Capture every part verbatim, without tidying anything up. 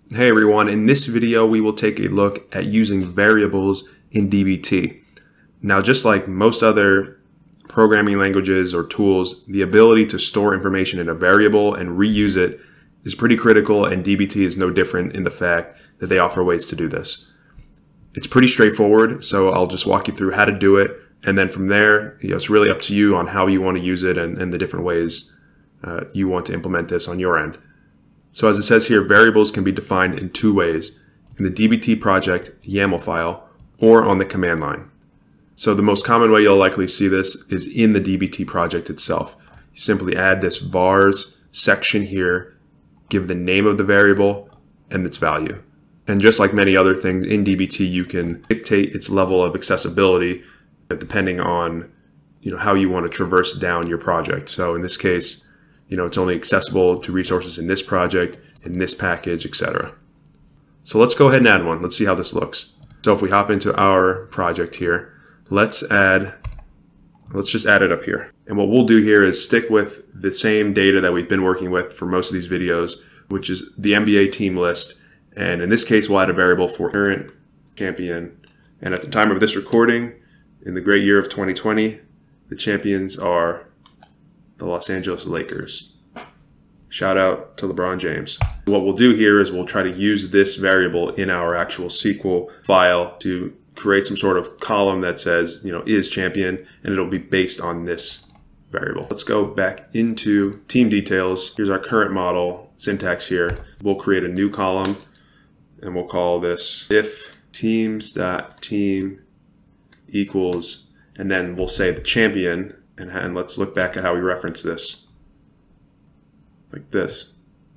Hey everyone, in this video we will take a look at using variables in D B T. Now, just like most other programming languages or tools, the ability to store information in a variable and reuse it is pretty critical, and D B T is no different in the fact that they offer ways to do this. It's pretty straightforward, so I'll just walk you through how to do it, and then from there, you know, it's really up to you on how you want to use it and, and the different ways uh, you want to implement this on your end. So as it says here, variables can be defined in two ways: in the D B T project YAML file or on the command line. So the most common way you'll likely see this is in the D B T project itself. You simply add this Vars section here, give the name of the variable and its value. And just like many other things in D B T, you can dictate its level of accessibility depending on, you know, how you want to traverse down your project. So in this case, you know, it's only accessible to resources in this project, in this package, et cetera. So let's go ahead and add one. Let's see how this looks. So if we hop into our project here, let's add, let's just add it up here. And what we'll do here is stick with the same data that we've been working with for most of these videos, which is the N B A team list. And in this case, we'll add a variable for current champion. And at the time of this recording, in the great year of twenty twenty, the champions are the Los Angeles Lakers. Shout out to LeBron James. What we'll do here is we'll try to use this variable in our actual S Q L file to create some sort of column that says, you know, is champion, and it'll be based on this variable. Let's go back into team details. Here's our current model syntax here. We'll create a new column and we'll call this if teams.team equals, and then we'll say the champion. And, and let's look back at how we reference this, like this.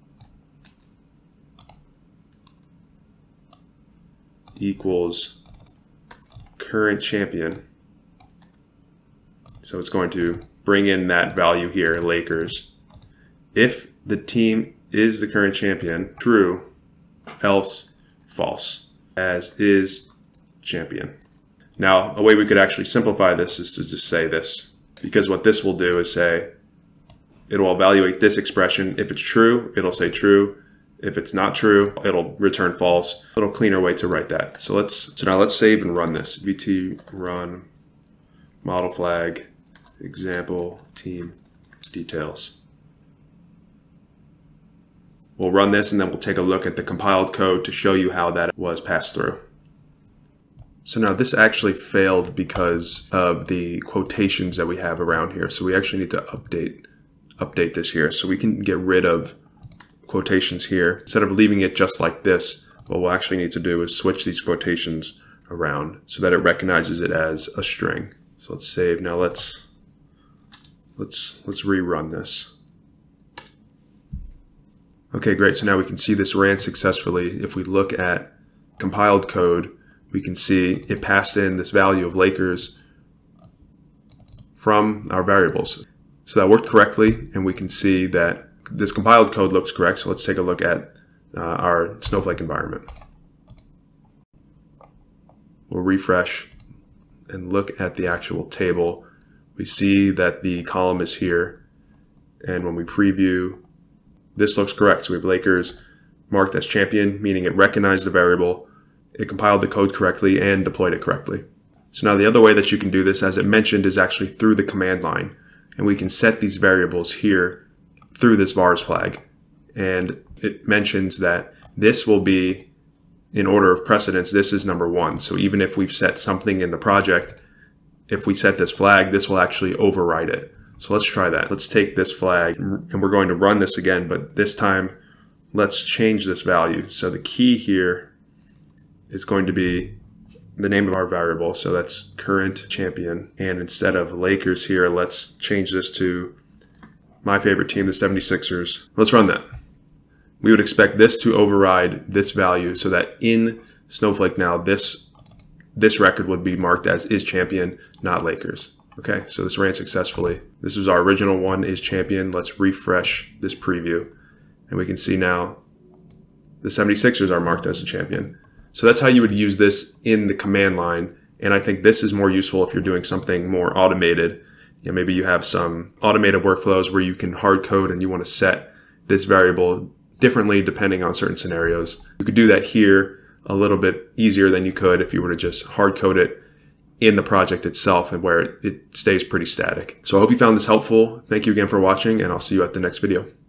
Equals current champion. So it's going to bring in that value here, Lakers. If the team is the current champion, true, else false, as is champion. Now, a way we could actually simplify this is to just say this, because what this will do is say, it'll evaluate this expression. If it's true, it'll say true. If it's not true, it'll return false. A little cleaner way to write that. So let's, so now let's save and run this. V T run model flag example team details. We'll run this and then we'll take a look at the compiled code to show you how that was passed through. So now this actually failed because of the quotations that we have around here. So we actually need to update update this here. So we can get rid of quotations here. Instead of leaving it just like this, what we'll actually need to do is switch these quotations around so that it recognizes it as a string. So let's save. Now let's let's let's rerun this. Okay, great. So now we can see this ran successfully. If we look at compiled code, we can see it passed in this value of Lakers from our variables. So that worked correctly, and we can see that this compiled code looks correct. So let's take a look at uh, our Snowflake environment. We'll refresh and look at the actual table. We see that the column is here, and when we preview, this looks correct. So we have Lakers marked as champion, meaning it recognized the variable, it compiled the code correctly, and deployed it correctly. So now the other way that you can do this, as it mentioned, is actually through the command line. And we can set these variables here through this Vars flag. And it mentions that this will be, in order of precedence, this is number one. So even if we've set something in the project, if we set this flag, this will actually override it. So let's try that. Let's take this flag, and we're going to run this again, but this time let's change this value. So the key here is going to be the name of our variable. So that's current champion. And instead of Lakers here, let's change this to my favorite team, the seventy-sixers. Let's run that. We would expect this to override this value so that in Snowflake now, this, this record would be marked as is champion, not Lakers. Okay, so this ran successfully. This is our original one, is champion. Let's refresh this preview. And we can see now the seventy-sixers are marked as a champion. So that's how you would use this in the command line. And I think this is more useful if you're doing something more automated. You know, maybe you have some automated workflows where you can hard code and you want to set this variable differently depending on certain scenarios. You could do that here a little bit easier than you could if you were to just hard code it in the project itself and where it stays pretty static. So I hope you found this helpful. Thank you again for watching, and I'll see you at the next video.